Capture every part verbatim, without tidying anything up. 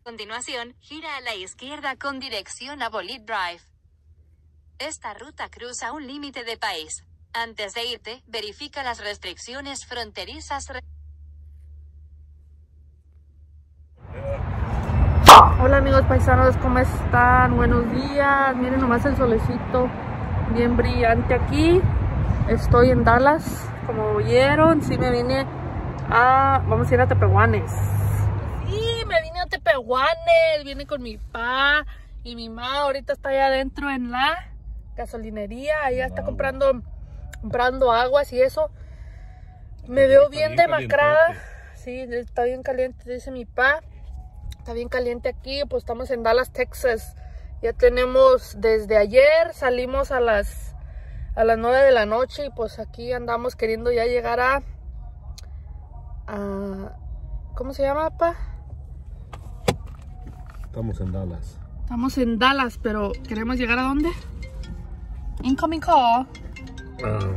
A continuación, gira a la izquierda con dirección a Bolide Drive. Esta ruta cruza un límite de país. Antes de irte, verifica las restricciones fronterizas. Re Hola amigos paisanos, ¿cómo están? Buenos días. Miren nomás el solecito bien brillante aquí. Estoy en Dallas, como vieron. Sí me vine a... Vamos a ir a Tepehuanes. Sí, me vine a Tepehuanes. Vine con mi pa y mi mamá. Ahorita está allá adentro en la gasolinería. Allá está comprando, comprando aguas y eso. Me veo bien demacrada. Sí, está bien caliente, dice mi pa. Está bien caliente aquí, pues estamos en Dallas, Texas. Ya tenemos, desde ayer salimos a las a las nueve de la noche y pues aquí andamos queriendo ya llegar a, a ¿cómo se llama, papá? Estamos en Dallas. Estamos en Dallas, pero ¿queremos llegar a dónde? Incoming call. Um,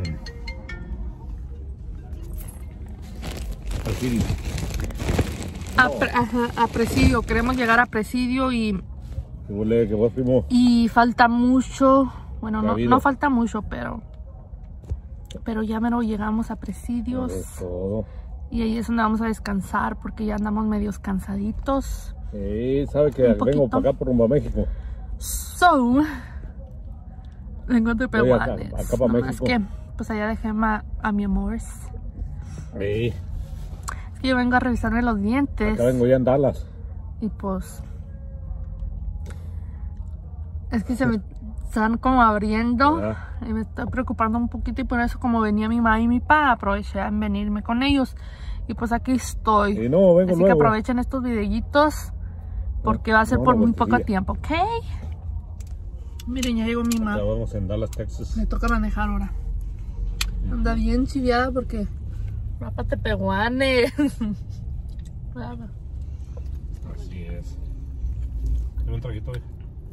Presidio. A, pre, ajá, a Presidio, queremos llegar a Presidio y... ¿Qué huele, que vos, primo? Y falta mucho, bueno, no, no falta mucho, pero... Pero ya mero llegamos a Presidios. Todo. Y ahí es donde vamos a descansar porque ya andamos medios cansaditos. Sí, sabe que vengo para acá por rumbo a México. So, vengo de Tepehuanes. Acá, acá para no, México. Es que, pues allá dejé a, a mi amor. Sí. Es que yo vengo a revisarme los dientes. Acá vengo ya en Dallas. Y pues... Es que se me están como abriendo. ¿Verdad? Y me está preocupando un poquito. Y por eso, como venía mi mamá y mi papá, aproveché en venirme con ellos. Y pues aquí estoy. Y no, vengo Así luego. que aprovechen estos videitos. Porque va a ser no, por no, muy no, poco tiempo, ¿ok? Miren, ya llegó mi mamá. Ya vamos en Dallas, Texas. Me toca manejar ahora. Anda bien chiviada porque... Va para Tepehuanes. Así es. ¿Tiene un traguito hoy?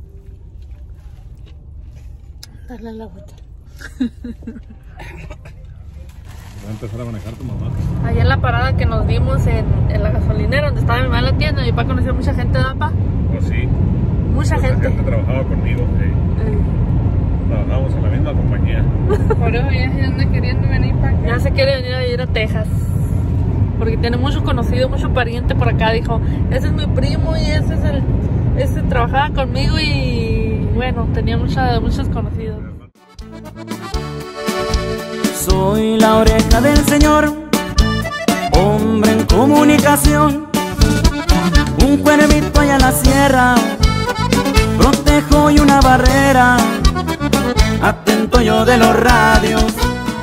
Darle la vuelta. Va a empezar a manejar tu mamá. Allá en la parada que nos dimos en, en la gasolinera donde estaba mi mamá en la tienda, mi papá conoció a mucha gente, ¿verdad, papá? Pues sí. Mucha Mucha gente. gente trabajaba conmigo. Sí. Eh. Trabajábamos en la misma compañía. Por eso ya se anda queriendo venir para acá. Ya se quiere venir a ir a Texas. Porque tiene mucho conocido, mucho pariente por acá. Dijo, ese es mi primo y ese es el... Ese trabajaba conmigo y... Bueno, tenía mucha, muchos conocidos. Soy la oreja del Señor, hombre en comunicación, un cuervito allá en la sierra, protejo y una barrera, atento yo de los radios.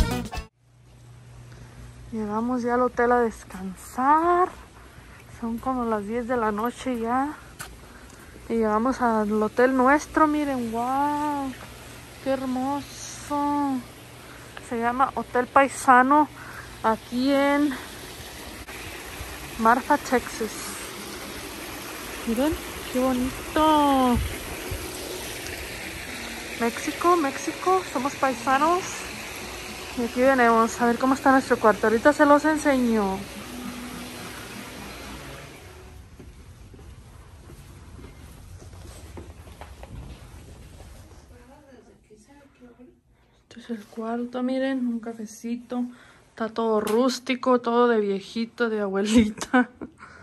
Llegamos ya al hotel a descansar, son como las diez de la noche ya, y llegamos al hotel nuestro, miren, wow, qué hermoso. Se llama Hotel Paisano, aquí en Marfa, Texas. Miren, qué bonito. México, México, somos paisanos. Y aquí venimos a ver cómo está nuestro cuarto. Ahorita se los enseño. Este es el cuarto, miren, un cafecito. Está todo rústico, todo de viejito, de abuelita.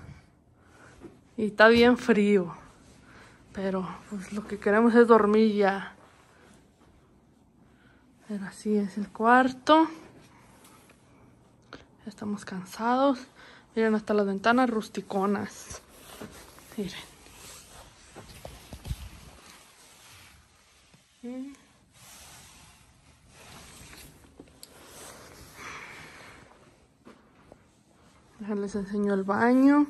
Y está bien frío. Pero pues lo que queremos es dormir ya. Pero así es el cuarto. Ya estamos cansados. Miren, hasta las ventanas rusticonas. Miren. ¿Sí? Les enseño el baño.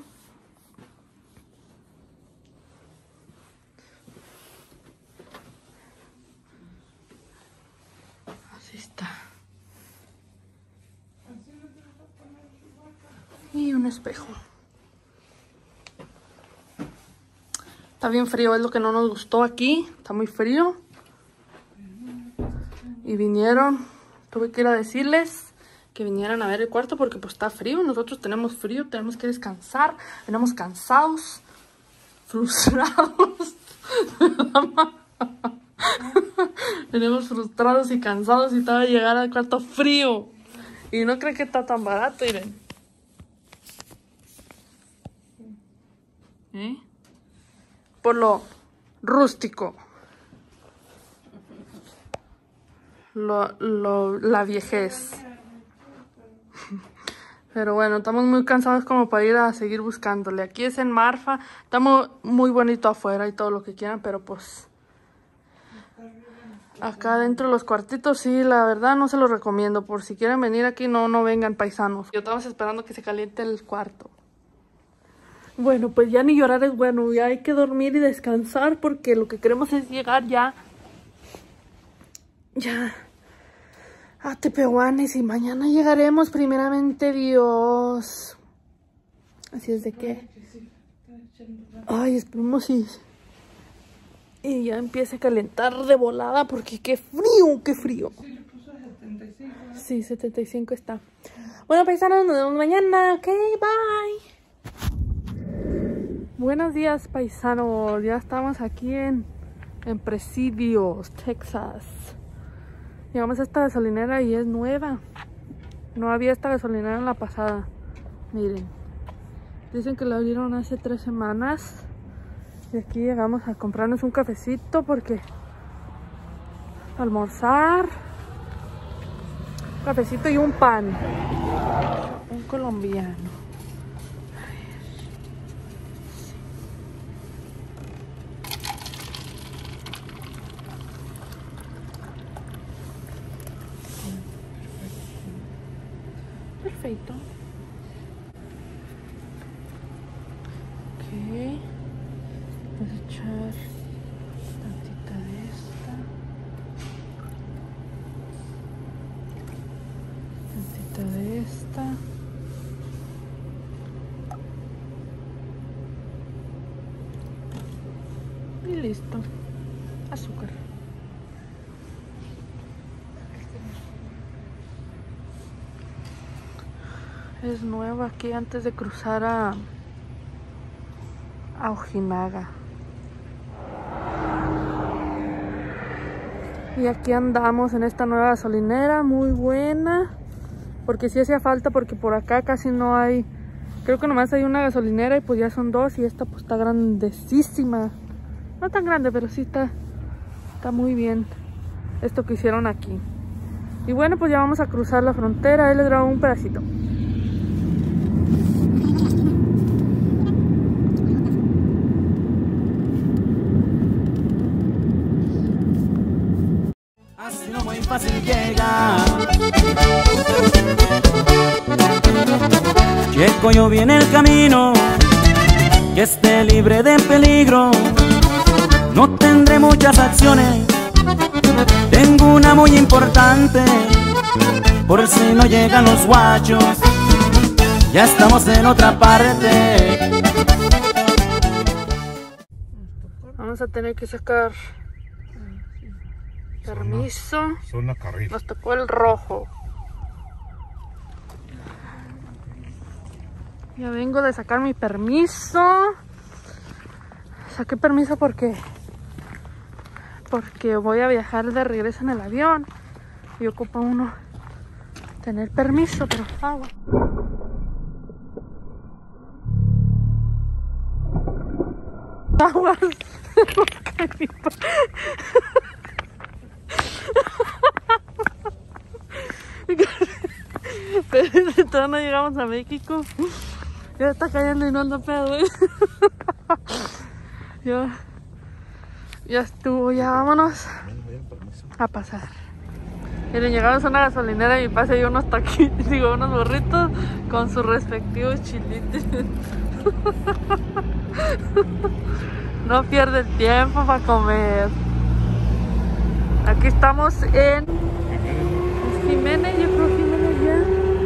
Así está. Y un espejo. Está bien frío, es lo que no nos gustó aquí. Está muy frío. Y vinieron, tuve que ir a decirles que vinieran a ver el cuarto porque pues está frío. Nosotros tenemos frío, tenemos que descansar, venimos cansados. frustrados. Venimos frustrados y cansados y estaba a llegar al cuarto frío. Y no creo que está tan barato, miren. ¿Eh? Por lo rústico. Lo, lo, la viejez. Pero bueno, estamos muy cansados como para ir a seguir buscándole. Aquí es en Marfa. Estamos muy bonito afuera y todo lo que quieran, pero pues... acá dentro de los cuartitos, sí, la verdad no se los recomiendo. Por si quieren venir aquí, no, no vengan, paisanos. Yo estamos esperando que se caliente el cuarto. Bueno, pues ya ni llorar es bueno. Ya hay que dormir y descansar porque lo que queremos es llegar ya... Ya... a Tepehuanes y mañana llegaremos, primeramente Dios. Así es de que... ay, esperemos y... y ya empiece a calentar de volada porque qué frío, qué frío. Sí, le puso setenta y cinco. ¿eh? Sí, setenta y cinco está. Bueno, paisanos, nos vemos mañana. Ok, bye. Buenos días, paisanos. Ya estamos aquí en, en Presidios, Texas. Llegamos a esta gasolinera y es nueva. No había esta gasolinera en la pasada. Miren. Dicen que la abrieron hace tres semanas. Y aquí llegamos a comprarnos un cafecito porque... almorzar. Un cafecito y un pan. Un colombiano. Perfecto. Ok. Vamos a echar tantita de esta. Tantita de esta. Y listo. Azúcar. Es nueva aquí antes de cruzar a, a Ojinaga. Y aquí andamos en esta nueva gasolinera, muy buena. Porque sí hacía falta, porque por acá casi no hay. Creo que nomás hay una gasolinera y pues ya son dos. Y esta pues está grandísima. No tan grande, pero sí está, está muy bien esto que hicieron aquí. Y bueno, pues ya vamos a cruzar la frontera. Ahí les grabo un pedacito. Así no muy fácil llega. Checo yo viene el camino, que esté libre de peligro. No tendré muchas acciones, tengo una muy importante. Por si no llegan los guachos, ya estamos en otra parte. Vamos a tener que sacar permiso. Zona carril. Nos tocó el rojo. Ya vengo de sacar mi permiso. Saqué permiso porque porque voy a viajar de regreso en el avión y ocupa uno tener permiso, pero agua. Aguas. Pero todavía no llegamos a México. Ya está cayendo y no anda pedo, ¿eh? Ya, ya estuvo, ya vámonos a pasar. Miren, llegamos a una gasolinera y pasé yo unos taquitos, digo, unos burritos con sus respectivos chilitos. No pierde el tiempo para comer. Aquí estamos en Jiménez, yo creo Jiménez ya.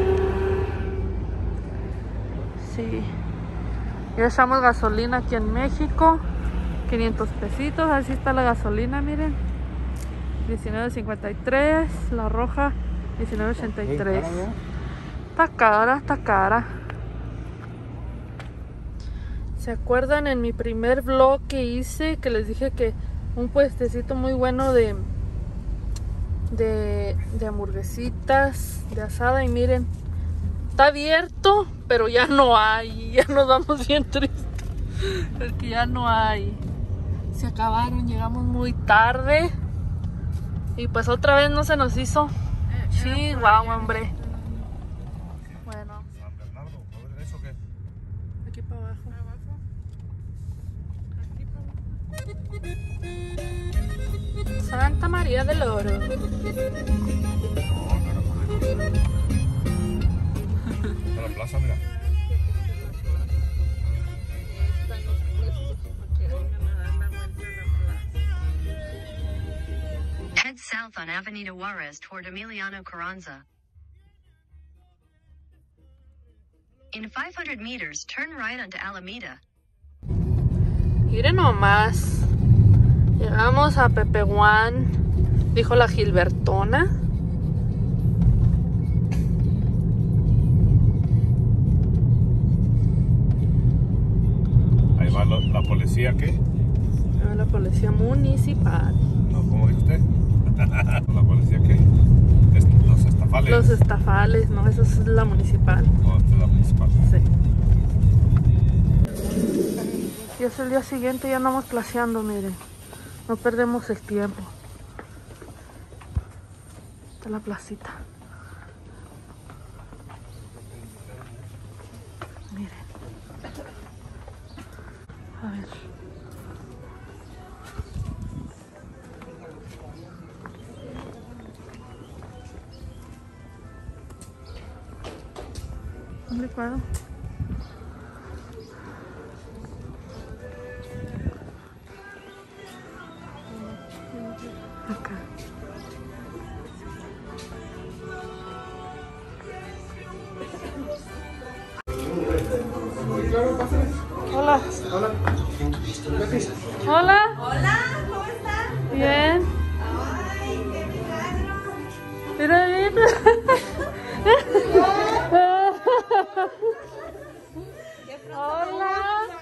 Sí. Ya echamos gasolina aquí en México. quinientos pesitos, así está la gasolina, miren. diecinueve cincuenta y tres, la roja diecinueve ochenta y tres. Está cara, está cara. ¿Se acuerdan en mi primer vlog que hice? Que les dije que un puestecito muy bueno de, de, de hamburguesitas, de asada. Y miren, está abierto, pero ya no hay. Ya nos vamos bien tristes. Porque ya no hay. Se acabaron, llegamos muy tarde. Y pues otra vez no se nos hizo. Sí, guau, hombre. Bueno. San Bernardo, ¿no ves eso qué? Aquí para abajo. Aquí para abajo. Santa María del Oro. No, carajo. Está la plaza, mira. Head south on Avenida Juarez toward Emiliano Carranza. In five hundred meters, turn right onto Alameda. Miren nomás. Llegamos a Pepehuán, dijo la Gilbertona. Ahí va la, la policía, ¿qué? Ah, la policía municipal. No, ¿cómo dijo usted? ¿La policía qué? Es- Los estafales. Los estafales, no, eso es la municipal. Oh, esta es la municipal. Sí. Y es el día siguiente, ya andamos placeando, miren. No perdemos el tiempo. Esta es la placita. Miren. A ver. Un licuado. Acá. Hola. Hola. Hola. Hola, ¿cómo estás? Bien. Ay, qué milagro. Mira, mira. Hola.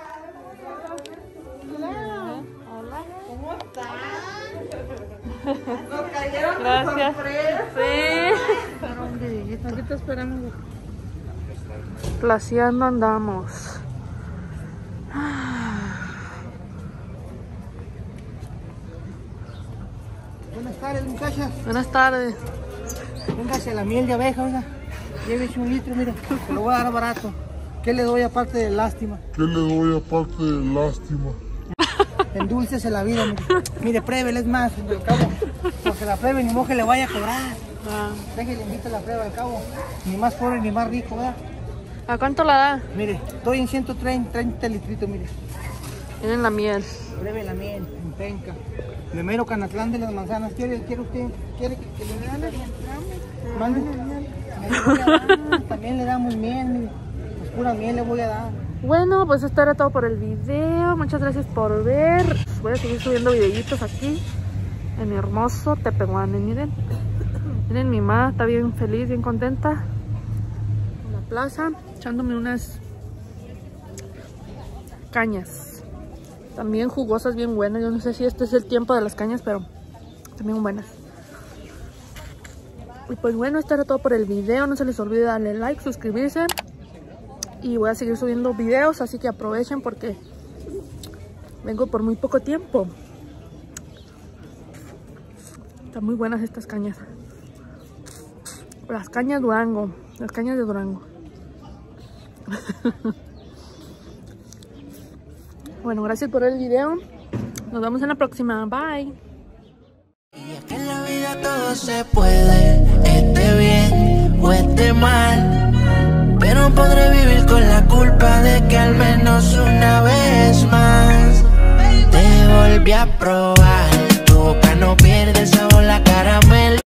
Hola. ¿Cómo están? Nos cayeron de Gracias. sorpresa. Sí. Aquí te esperamos. Placeando andamos. Buenas tardes, muchachas. Buenas tardes. Véngase la miel de abeja, oiga. Llévese un litro, mire. Se lo voy a dar barato. ¿Qué le doy aparte de lástima? ¿Qué le doy aparte de lástima? Endúlcese la vida, mire. Mire, pruébele, es más, al cabo. Porque la pruebe ni moje le vaya a cobrar. Ah, Déjele, invite la prueba al cabo. Ni más pobre ni más rico, ¿verdad? ¿a cuánto la da? Mire, estoy en ciento treinta litritos, mire. Tienen la miel. Pruebe la miel, en penca. De mero Canatlán de las Manzanas. ¿Quiere, quiere usted? ¿Quiere que, que le regale? Mande. Le voy a dar, también le damos miel, mire. Pues pura miel le voy a dar. Bueno, pues esto era todo por el video. Muchas gracias por ver. Voy a seguir subiendo videitos aquí en mi hermoso Tepehuán. Y miren, miren, mi mamá está bien feliz, bien contenta en la plaza, echándome unas cañas también jugosas, bien buenas. Yo no sé si este es el tiempo de las cañas, pero también buenas. Y pues bueno, esto era todo por el video. No se les olvide darle like, suscribirse. Y voy a seguir subiendo videos, así que aprovechen porque vengo por muy poco tiempo. Están muy buenas estas cañas. Las cañas Durango, las cañas de Durango. Bueno, gracias por el video. Nos vemos en la próxima. Bye. Y es que en la vida todo se puede, esté bien o esté mal, pero podré vivir con la culpa de que al menos una vez más te volví a probar. Tu boca no pierde el sabor, la caramelo.